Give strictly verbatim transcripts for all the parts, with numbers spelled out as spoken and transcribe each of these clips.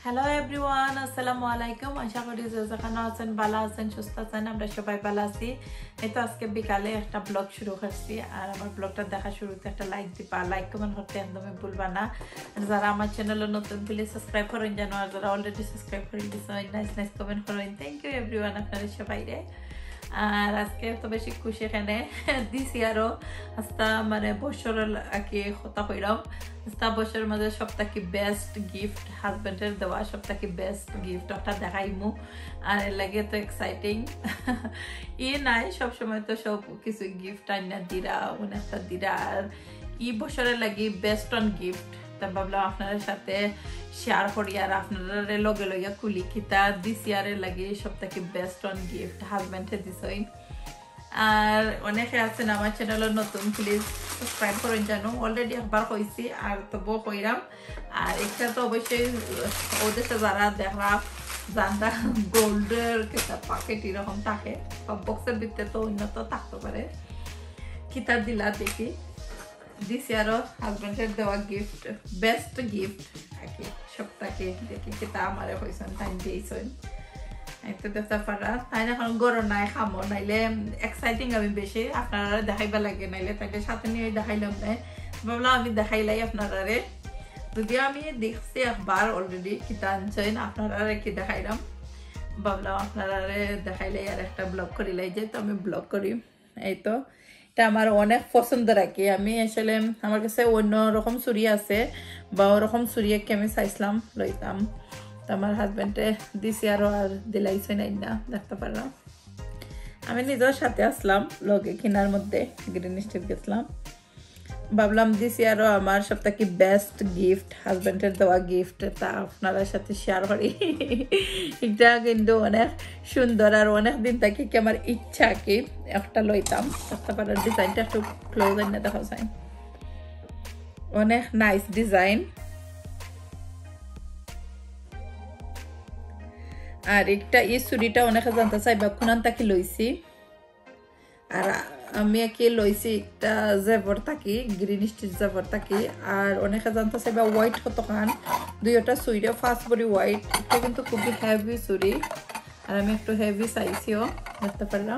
Hello everyone, আসসালামু আলাইকুম। আশা করি যে যেখানে আছেন ভালো আছেন, সুস্থ আছেন। আমরা সবাই ভালো আছি। এই তো আজকে বিকালে একটা ব্লগ শুরু করছি, আর আমার ব্লগটা দেখা শুরুতে একটা লাইক দিবা, লাইক কমেন্ট করতে একদমই ভুলবা না। আর যারা আমার চ্যানেলে নতুন প্লিজ সাবস্ক্রাইব করেন জানো, আর যারা অলরেডি সাবস্ক্রাইব করে দিয়েছেন নাইস নাইস কমেন্ট করেন। থ্যাংক ইউ এভরিওয়ান আপনাদের সবাই রে। আর আজকে তো বেশি খুশি এখানে দিছি আরো আস্তা মানে বছরের আগে কথা কইলাম আস্তা বছরের মাঝে সবটা কি বেস্ট গিফট হাজবেন্ডের দেওয়া সবটা কি বেস্ট গিফট ওটা দেখাইমু। আর এর লাগে তো এক্সাইটিং ই নাই, সবসময় তো সব কিছু গিফট আইনা দিরা অনেকটা দিরা, আর ই বছরের লাগি বেস্ট অন গিফট ভাবলাম আপনার সাথে শেয়ার করি, আর আপনারা লগে লগে খুলি কিতা দিছি আর লাগে সব থেকে বেস্ট অন গিফট হাজবেন্ডে দিছই। আর অনেকে আছেন আমার চ্যানেলের নতুন, প্লিজ সাবস্ক্রাইব করেন জানো, অলরেডি একবার কইছি আর তবুও কইরাম। আর একটা তো অবশ্যই ওদেশে যারা দেখা জানরা গোল্ডের কিতা প্যাকেট এরকম থাকে, সব বক্সের ভিতরে তো উন্নত থাকতে পারে। কিতা দিলা দেখি দিছি আরো হাজবেন্ডের দেওয়া গিফট বেস্ট গিফট আকি সবটাকে দেখি কিতা আমারে হইছেন টাইম দিয়েছেন। একটু দেখতে পারা তাই না, এখন গরম নাই খামো নাইলে এক্সাইটিং আমি বেশি আপনারা দেখাইবা লাগে, নাইলে তাইলে সাথে নিয়ে দেখাইলাম নাই, ভাবলাম আমি দেখাইলাই আপনারা। যদিও আমি দেখছি একবার অলরেডি কিতা আনছেন আপনারা কি দেখাইলাম, ভাবলাম আপনারা দেখাইলাই আর একটা ব্লগ করিলাই, যেহেতু আমি ব্লগ করি। এই তো এটা আমার অনেক পছন্দ রাখি আমি, আসলে আমার কাছে অন্য রকম চুরি আছে বা ওরকম চুরি একে আমি চাইছিলাম লইতাম, তো আমার হাজবেন্ডে দিছি আরো আর দিলাইছে নাই না দেখতে পারলাম। আমি নিজের সাথে আসলাম লগে কিনার মধ্যে গ্রিন স্টেট গেছিলাম, ভাবলাম দিছি আরো আমার সবথেকে বেস্ট গিফট হাজবেন্ডের দেওয়া গিফট তা আপনাদের সাথে শেয়ার করি। এটা কিন্তু অনেক সুন্দর, আর অনেক দিন থেকে কি আমার ইচ্ছা কি একটা লইতাম দেখতে পারার। ডিজাইনটা একটু ক্লোজ না দেখা যায়, অনেক নাইস ডিজাইন। আর একটা এই চুরিটা অনেকে জানতে চাইবা কোনান তাকি লইছি, আর আমি একে লইছি একটা জেবর থাকি গ্রিন স্টিচ জেবর থাকি। আর অনেকে জানতে চাইবা হোয়াইট কত খান, দুইটা চুরি ফার্স্ট বডি হোয়াইট, এটা কিন্তু খুবই হেভি চুরি, আর আমি একটু হেভি চাইছিও দেখতে পারলাম।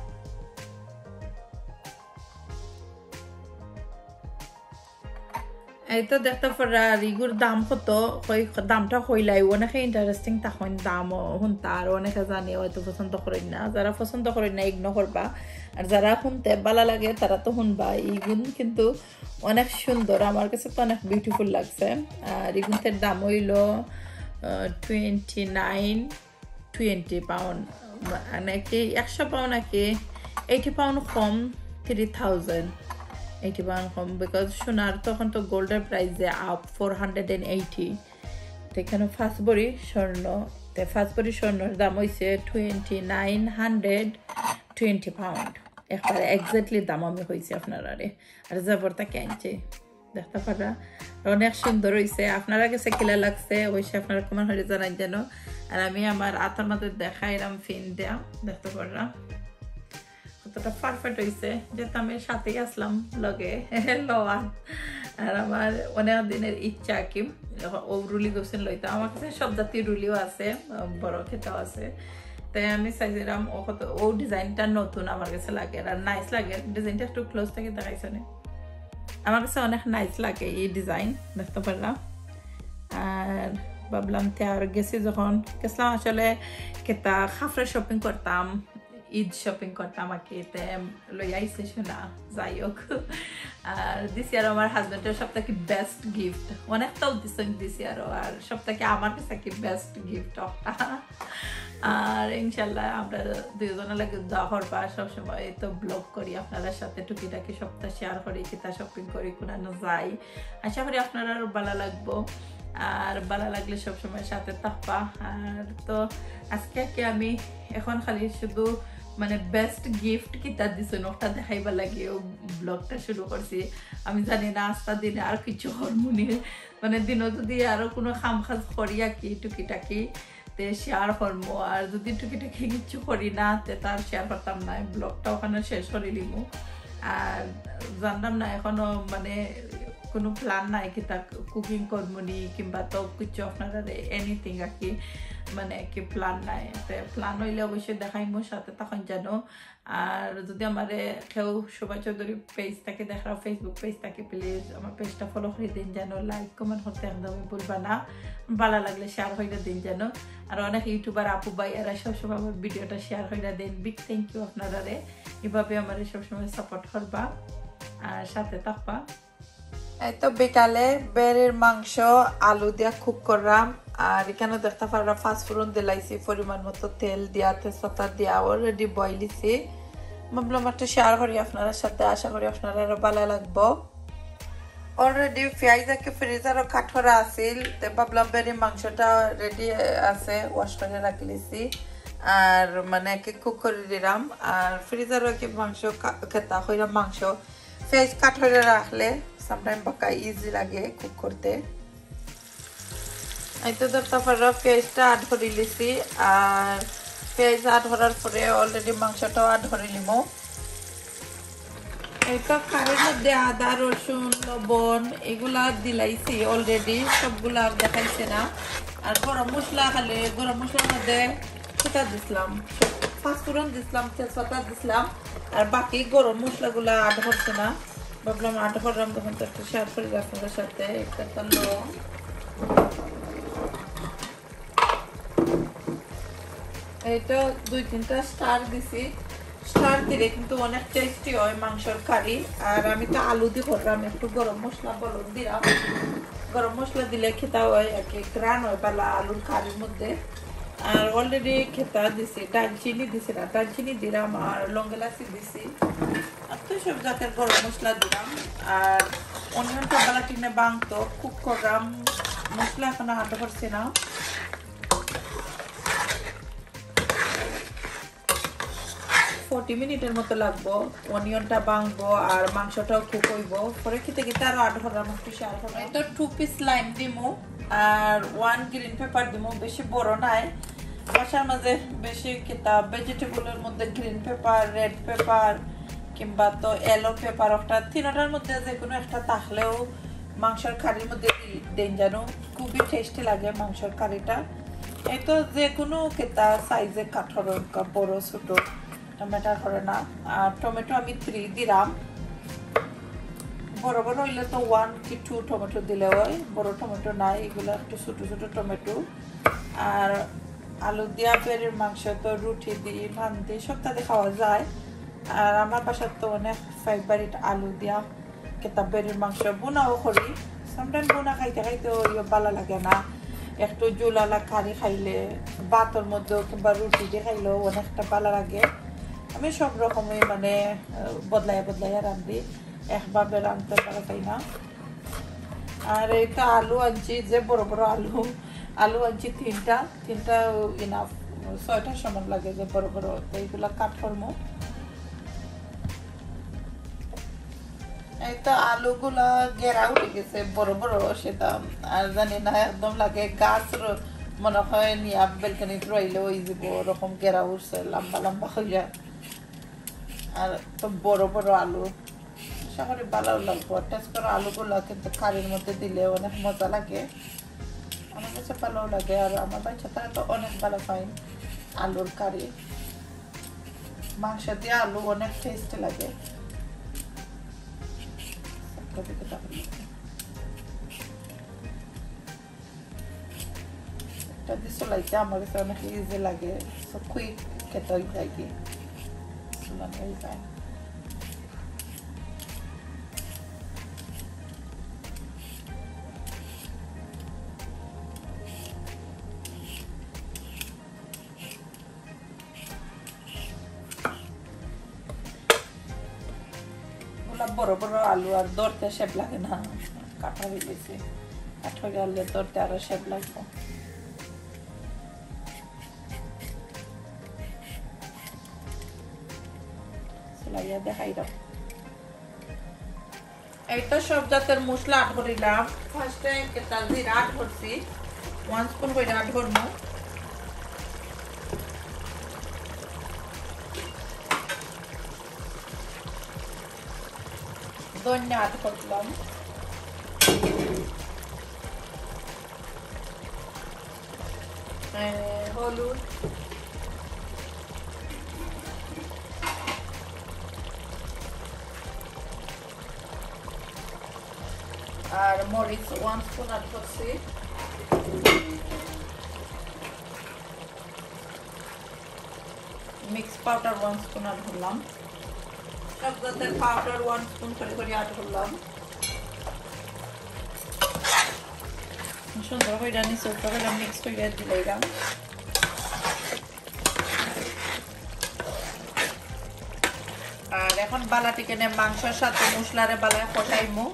এই তো দেখতে পারা রিগুর দাম কত, দামটা হইলাই অনেকে ইন্টারেস্টিং তখন দাম শুনতা, আর অনেকে জানে হয়তো পছন্দ করেন না, যারা পছন্দ করেন না ইগনোর করবা, আর যারা শুনতে ভালো লাগে তারা তো শুনবা। ইগুন কিন্তু অনেক সুন্দর, আমার কাছে তো অনেক বিউটিফুল লাগছে। আর ইগুনদের দাম হইল টোয়েন্টি নাইন টোয়েন্টি পাউন্ড, নাকি একশো পাউন্ড নাকি এইটি পাউন্ড কম, থ্রি থাউজেন্ড এইটি পাউন্ড কম, বিকজ সোনার তখন তো গোল্ডের প্রাইস যে up four hundred and eighty, এখানে ফার্স্ট বড়ি স্বর্ণ, ফার্স্ট বড়ি স্বর্ণের দাম হয়েছে twenty nine hundred twenty pound, একবারে এক্স্যাক্টলি দাম আমি হয়েছে আপনারা। আর জবরটা কেনছে দেখতে পারা অনেক সুন্দর হয়েছে, আপনারা কাছে কিলা লাগছে অবশ্যই আপনারা কমেন্ট হয়ে জানাই যেন। আর আমি আমার আতার মধ্যে দেখাইলাম ফিন দেয়া দেখতে পারলাম কতটা পারফেক্ট হয়েছে, যেহেতু আমি সাথেই আসলাম লগে লওয়া। আর আমার অনেক দিনের ইচ্ছা কি ও রুলি গোসেন লইতে, আমার কাছে সব জাতীয় রুলিও আছে, বড় খেতেও আছে, তাই আমি চাইছিলাম ও কত ও ডিজাইনটা নতুন আমার কাছে লাগে আর নাইস লাগে। ডিজাইনটা একটু ক্লোজ থেকে দেখাইছে না, আমার কাছে অনেক নাইস লাগে এই ডিজাইন দেখতে পারলাম। আর ভাবলাম তে আর গেছি যখন গেছিলাম আসলে কেতা খাফরে শপিং করতাম, ঈদ শপিং করতাম আঁকি, লই আইসে শোনা যাই হোক। আর দিছি আর আমার হাজবেন্ডের সব থেকে বেস্ট গিফট অনেকটাও দিছে দিছি আরো, আর সব থেকে আমার কাছে কি বেস্ট গিফট একটা। আর ইনশাল্লাহ আমরা দুজনের লাগে দোয়া করবা, সবসময় তো ব্লগ করি আপনাদের সাথে টুকিটাকি সপ্তাহ শেয়ার করি, কিতা শপিং করি কোনানো যাই, আশা করি আপনারা আরো ভালো লাগবো। আর ভালো লাগলে সবসময় সাথে থাকবা। আর তো আজকে কি আমি এখন খালি শুধু মানে বেস্ট গিফট কিতা দিছে ওটা দেখাইবা লাগে ও ব্লগটা শুরু করছি। আমি জানি না আস্তা দিনে আর কিছু হরমোনি মানে দিনও যদি আরো কোনো খাম খাজ করিয়া কি টুকিটাকি তে শেয়ার করবো, আর যদি টুকিটাকি কিছু করি না তে তার শেয়ার করতাম না, ব্লগটা ওখানে শেষ করে নিব। আর জানলাম না এখনো মানে কোনো প্ল্যান নাই কি তা কুকিং করবনি কিংবা তো কিছু আপনারা এনিথিং আর কি মানে কি প্ল্যান নাই প্ল্যান হইলে অবশ্যই দেখাইমো সাথে তখন জানো আর যদি আমার কেউ শোভা চৌধুরী পেজটাকে দেখাও ফেসবুক পেজটাকে প্লিজ আমার পেজটা ফলো করে দিন জানো লাইক কমেন্ট করতে একদমই ভুলবা না ভালো লাগলে শেয়ার করে দিন জানো আর অনেক ইউটিউবার আপু ভাই এরা সবসময় আমার ভিডিওটা শেয়ার করে দিন বিগ থ্যাংক ইউ আপনারা এভাবে আমার সবসময় সাপোর্ট করবা আর সাথে থাকবা এই তো বিকালে বেড়ের মাংস আলু দিয়া কুক করলাম আর এখানে দেখতে পারলাম ফাস্টফুডন দিলাইছি পরিমাণ মতো তেল দিয়া তেজপাতা দিয়া অলরেডি বয়লিছি ভাবলাম একটা শেয়ার করি আপনার সাথে আশা করি আপনারা আরো ভালো লাগবো অলরেডি পেঁয়াজকে ফ্রিজারও কাট করা আছিল ভাবলাম বেড়ের মাংসটা রেডি আছে ওয়াশ করে রাখলিছি আর মানে কুক করে দিলাম আর ফ্রিজারও কি মাংস খেতা হইলাম মাংস পেঁয়াজ কাট করে রাখলে সামটাইম বাকা ইজি লাগে কুক করতে এই তো দেখতে পারো পেঁয়াজটা আড করে লিছি আর পেঁয়াজ আড করার পরে অলরেডি মাংসটাও আড করে নিব এই তো কারের মধ্যে আদা রসুন লবণ এগুলা দিলাইছি অলরেডি সবগুলা আর দেখাইছে না আর গরম মশলা খালে গরম মশলার মধ্যে সেটা দিছিলাম পাঁচফোড়ন দিছিলাম তেজপাতা দিছিলাম আর বাকি গরম মশলাগুলা আড করছে না ভাবলাম আট করলাম তখন তো একটু শেয়ার করি আপনাদের সাথে একটা লং এই তো দুই তিনটা স্টার দিছি স্টার দিলে কিন্তু অনেক টেস্টি হয় মাংসের কারি আর আমি তো আলু দিয়ে করলাম একটু গরম মশলা বলুন দিলাম গরম মশলা দিলে খেতে হয় আর কি গ্রান হয় পালা আলুর কারির মধ্যে আর অলরেডি খেতা দিছি দালচিনি দিছি না দালচিনি দিলাম আর লং এলাচি দিছি আর তো সব জাতের গরম মশলা দিলাম আর অনিয়নটা বেলা টিনে বাংতো কুক করলাম মশলা এখনো আটা করছে না ফর্টি মিনিটের মতো লাগবো অনিয়নটা বাংবো আর মাংসটাও কুক হইব পরে খেতে খেতে আরো আট ঘন্টার মতো শেয়ার করবো তো টু পিস লাইম দিমু আর ওয়ান গ্রিন পেপার দিমু বেশি বড় নাই বাসার মাঝে বেশি খেতা ভেজিটেবলের মধ্যে গ্রিন পেপার রেড পেপার কিংবা তো ইয়েলো পেপার একটা তিনটার মধ্যে যে কোনো একটা থাকলেও মাংসের কারির মধ্যে দেন জানো খুবই টেস্টি লাগে মাংসের কারিটা এই তো যে কোনো খেতা সাইজে কাঠর বড় ছোট টমেটো করে না আর টমেটো আমি থ্রি দিলাম বড় বড় হইলে তো ওয়ান কি টু টমেটো দিলে হয় বড় টমেটো নাই এগুলো একটু ছোট ছোট টমেটো আর আলু দিয়া বেড়ের মাংস তো রুটি দিয়ে ভান দিয়ে সপ্তাহে খাওয়া যায় আর আমার বাসার তো অনেক ফেভারিট আলু দিয়া কেতা বেড়ের মাংস বোনাও করি সামটাইম বোনা খাইতে খাইতে ভালো লাগে না একটু জোলালা কারি খাইলে ভাতের মধ্যেও কিংবা রুটি দিয়ে খাইলেও অনেকটা ভালো লাগে আমি সব রকমই মানে বদলাই বদলাই রান্ধি একভাবে রাঁধতে পারা পাই না আর এইটা আলু আনছি যে বড় বড় আলু আলু আনছি তিনটা তিনটা ইনাফ ছয়টার সমান লাগে যে বড় বড় এইগুলা কাট করবো এই তো আলুগুলা গেরা উঠে গেছে বড় বড় সেটা আর জানি না একদম লাগে গাছ মনে হয় নিয়ে বেলকানিতে রইলে ওই যে ওরকম গেরা উঠছে লম্বা লম্বা হইয়া আর তো বড় বড় আলু আশা করি ভালো লাগবো টেস্ট করা আলুগুলো কিন্তু কারির মধ্যে দিলে অনেক মজা লাগে আমার কাছে ভালো লাগে আর আমার বাচ্চাটা তো অনেক ভালো পাই আলুর কারি মাংস দিয়ে আলু অনেক টেস্টি লাগে একটা দিয়ে চলাইতে আমার কাছে অনেক ইজি লাগে কুইক খেতে যায় কি চলানো যায় বড় বড় আলু আর দরতে শেপ লাগে না কাটা হয়ে গেছে কাঠা গেলে দরতে আরো শেপ লাগবে দেখাই দাও এই তো সব জাতের মশলা আট করিলাম ফার্স্টে কেতা জিরা আট করছি ওয়ান স্পুন করে আট করবো ধনিয়া আট করলাম হলুদ, আর মরিচ ওয়ান স্পুন অ্যাড করছি, mix powder one spoon add করলাম, সব জাতের পাউডার ওয়ান স্পুন করে করে অ্যাড করলাম। সুন্দর করে রানি সোপটা করে মিক্স করে দিলাম। আর এখন বালা চিকেনে মাংসের সাথে মশলারে বালায় কষাইমু।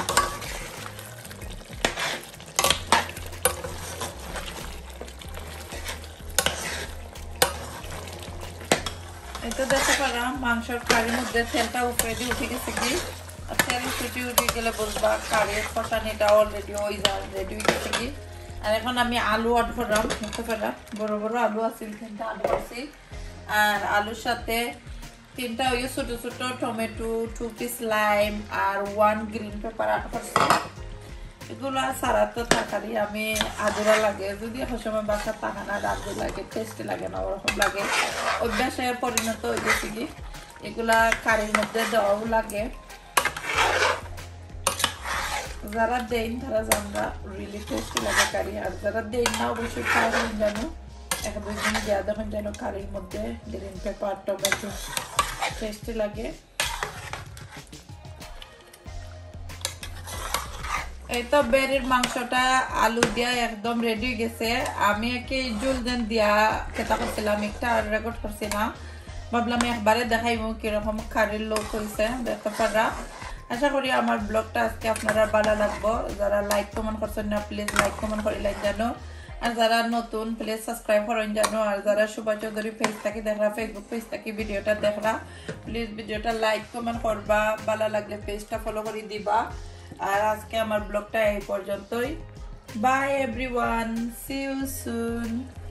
এটা দেখতে পারা মাংসের কারির মধ্যে তেলটা উপরে দিয়ে উঠে গেছে কি, আর তেল ফুটে উঠে গেলে বুঝবা কারির কষানিটা অলরেডি হয়ে যায়, রেডি হয়ে গেছে কি। আর এখন আমি আলু অ্যাড করলাম, দেখতে পারা বড় বড় আলু আছে, তিনটা আলু আছে। আর আলুর সাথে তিনটা ওই ছোট ছোট টমেটো, টু পিস লাইম আর ওয়ান গ্রিন পেপার অ্যাড করছি। এগুলো সারা তো তরকারি আমি আদুরা লাগে, যদি এখন সময় বাসা পাকানা রাঁধতে লাগে, টেস্টি লাগে না, ওরকম লাগে, অভ্যাসে পরিণত হয়ে গেছে কি। এগুলা কারির মধ্যে দেওয়াও লাগে, যারা দেন তারা জানবা রিয়েলি টেস্টি লাগে কারি, আর যারা দেন না অবশ্যই খাওয়া জানো এক দুই দিন দেওয়া দেখুন যেন কারির মধ্যে গ্রিন পেপার টমেটো টেস্টি লাগে। এই তো বেরির মাংসটা আলু দিয়া একদম রেডি হয়ে গেছে। আমি একে জুল দেন দিয়া খেতা করছিলাম, একটা রেকর্ড করছি না, ভাবলাম একবারে দেখাইবো কিরকম কারির লোক হয়েছে, দেখতে পারা। আশা করি আমার ব্লগটা আজকে আপনারা ভালো লাগবো। যারা লাইক কমেন্ট করছেন না প্লিজ লাইক কমেন্ট করিলেন জানো, আর যারা নতুন প্লিজ সাবস্ক্রাইব করেন জানো, আর যারা শুভা চৌধুরী পেজ থেকে দেখরা, ফেসবুক পেজ থেকে ভিডিওটা দেখরা, প্লিজ ভিডিওটা লাইক কমেন্ট করবা, ভালো লাগলে পেজটা ফলো করে দিবা। আর আজকে আমার ব্লগটা এই পর্যন্তই। Bye everyone, see you soon.